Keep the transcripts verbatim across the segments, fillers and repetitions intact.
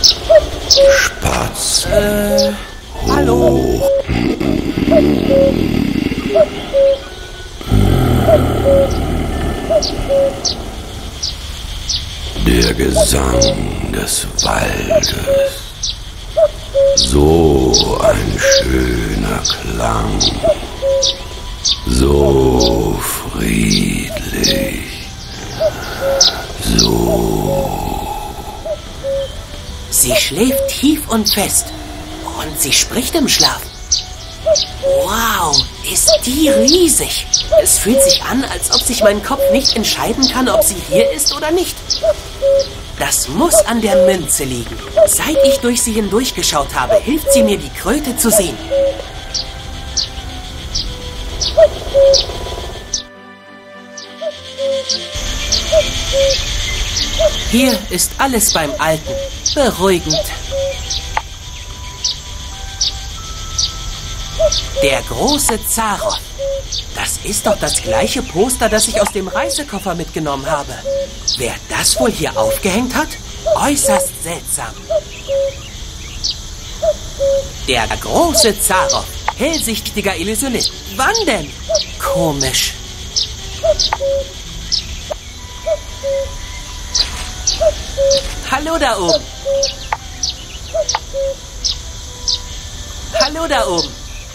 Spatzen. Äh, hallo? Der Gesang des Waldes. So ein schöner Klang. So friedlich. So. Sie schläft tief und fest. Und sie spricht im Schlaf. Wow, ist die riesig. Es fühlt sich an, als ob sich mein Kopf nicht entscheiden kann, ob sie hier ist oder nicht. Das muss an der Münze liegen. Seit ich durch sie hindurchgeschaut habe, hilft sie mir, die Kröte zu sehen. Hier ist alles beim Alten. Beruhigend. Der große Zaroff. Das ist doch das gleiche Poster, das ich aus dem Reisekoffer mitgenommen habe. Wer das wohl hier aufgehängt hat? Äußerst seltsam. Der große Zaroff. Hellsichtiger Illusionist. Wann denn? Komisch. Hallo da oben. Hallo da oben.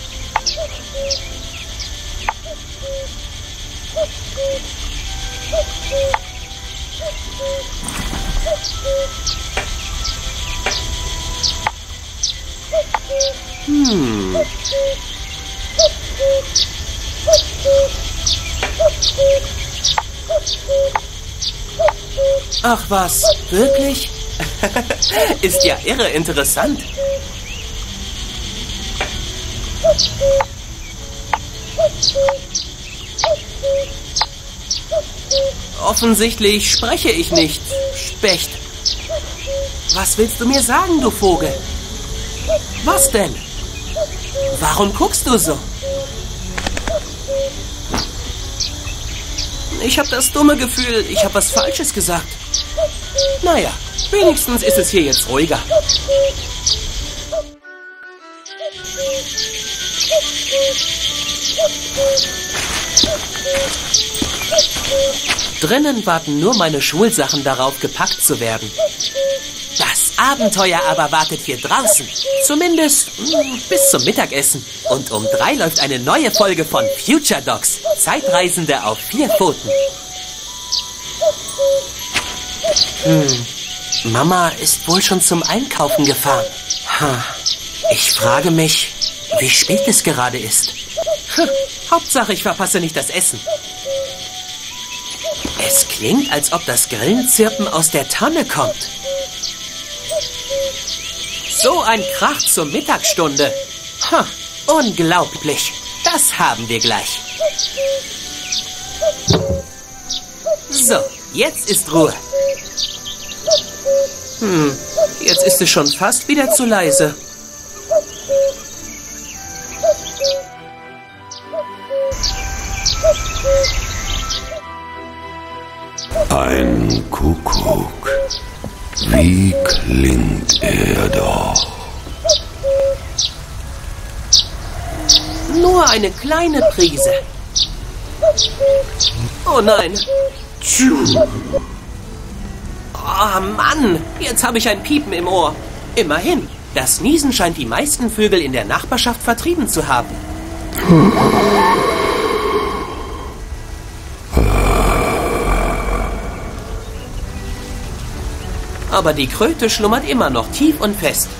Hm. Ach was, wirklich? Ist ja irre interessant. Offensichtlich spreche ich nicht, Specht. Was willst du mir sagen, du Vogel? Was denn? Warum guckst du so? Ich habe das dumme Gefühl, ich habe was Falsches gesagt. Naja, wenigstens ist es hier jetzt ruhiger. Drinnen warten nur meine Schulsachen darauf, gepackt zu werden. Das Abenteuer aber wartet hier draußen. Zumindest mh, bis zum Mittagessen. Und um drei läuft eine neue Folge von Future Dogs. Zeitreisende auf vier Pfoten. Hm, Mama ist wohl schon zum Einkaufen gefahren. Ha. Ich frage mich, wie spät es gerade ist. Hm, Hauptsache, ich verpasse nicht das Essen. Es klingt, als ob das Grillenzirpen aus der Tonne kommt. So ein Krach zur Mittagsstunde. Ha, unglaublich. Das haben wir gleich. So, jetzt ist Ruhe. Hm, jetzt ist es schon fast wieder zu leise. Ein Kuckuck. Wie klingt er doch? Nur eine kleine Prise. Oh nein. Oh Mann, jetzt habe ich ein Piepen im Ohr. Immerhin, das Niesen scheint die meisten Vögel in der Nachbarschaft vertrieben zu haben. Aber die Kröte schlummert immer noch tief und fest.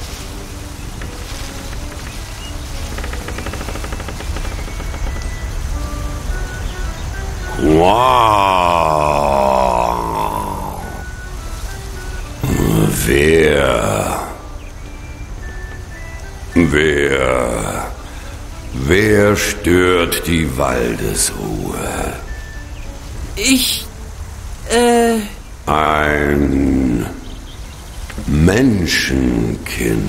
Wow. Wer? Wer? Wer stört die Waldesruhe? Ich... äh... Ein Menschenkind.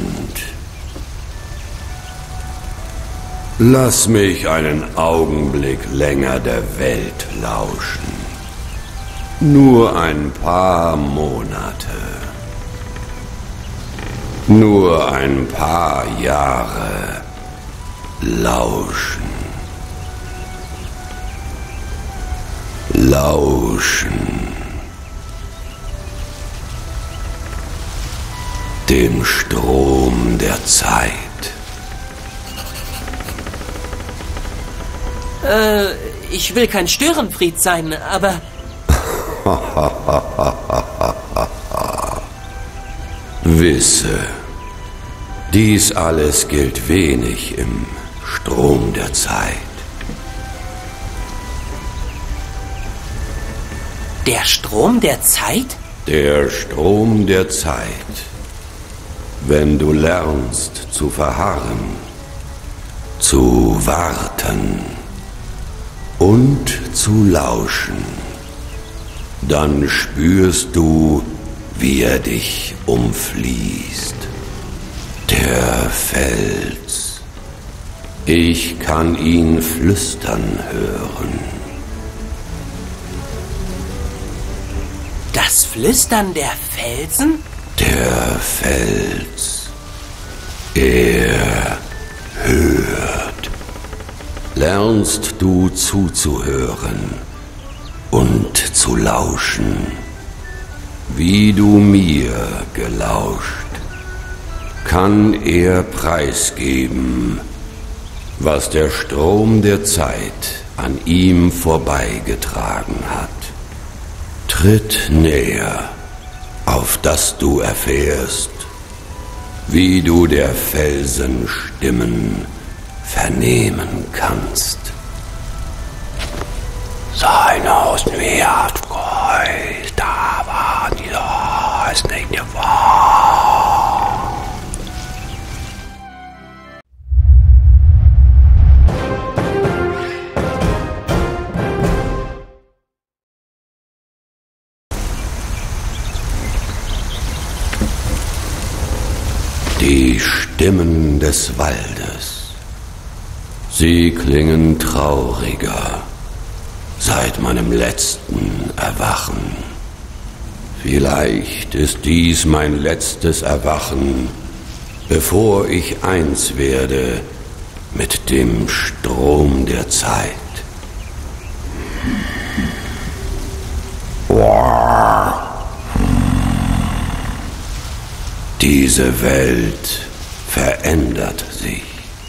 Lass mich einen Augenblick länger der Welt lauschen. Nur ein paar Monate. Nur ein paar Jahre lauschen. Lauschen. Dem Strom der Zeit. Äh, ich will kein Störenfried sein, aber... Wisse, dies alles gilt wenig im Strom der Zeit. Der Strom der Zeit? Der Strom der Zeit. Wenn du lernst zu verharren, zu warten und zu lauschen, dann spürst du, wie er dich umfließt. Der Fels. Ich kann ihn flüstern hören. Das Flüstern der Felsen? Der Fels. Er hört. Lernst du zuzuhören und zu lauschen, wie du mir gelauscht, kann er preisgeben, was der Strom der Zeit an ihm vorbeigetragen hat. Tritt näher, auf dass du erfährst, wie du der Felsen Stimmen vernehmen kannst. Seine aus mir hat Freude, da war die ist nicht wahr. Die Stimmen des Waldes, sie klingen trauriger seit meinem letzten Erwachen. Vielleicht ist dies mein letztes Erwachen, bevor ich eins werde mit dem Strom der Zeit. Diese Welt verändert sich.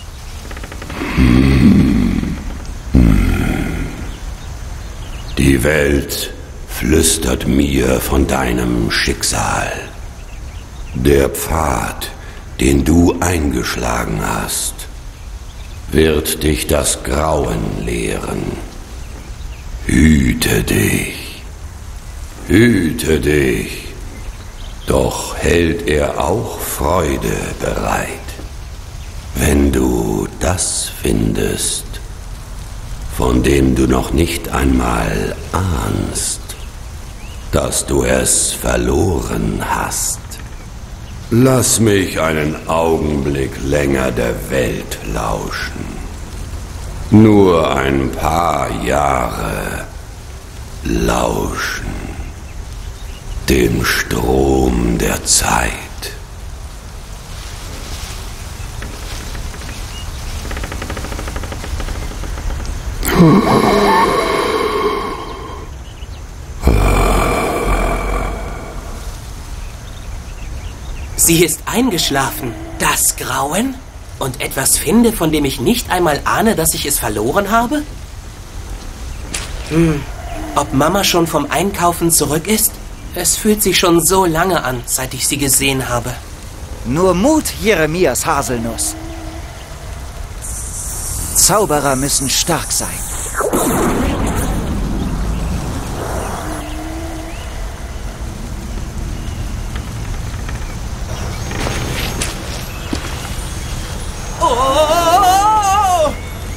Die Welt flüstert mir von deinem Schicksal. Der Pfad, den du eingeschlagen hast, wird dich das Grauen lehren. Hüte dich, hüte dich, doch hält er auch Freude bereit, wenn du das findest, von dem du noch nicht einmal ahnst, dass du es verloren hast. Lass mich einen Augenblick länger der Welt lauschen. Nur ein paar Jahre lauschen. Dem Strom der Zeit. Sie ist eingeschlafen. Das Grauen? Und etwas finde, von dem ich nicht einmal ahne, dass ich es verloren habe? Hm, ob Mama schon vom Einkaufen zurück ist? Es fühlt sich schon so lange an, seit ich sie gesehen habe. Nur Mut, Jeremias Haselnuss. Zauberer müssen stark sein. Oh!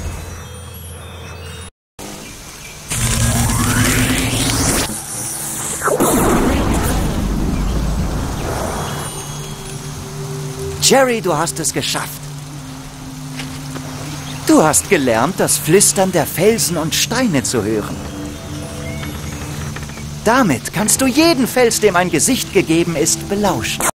Jerry, du hast es geschafft. Du hast gelernt, das Flüstern der Felsen und Steine zu hören. Damit kannst du jeden Fels, dem ein Gesicht gegeben ist, belauschen.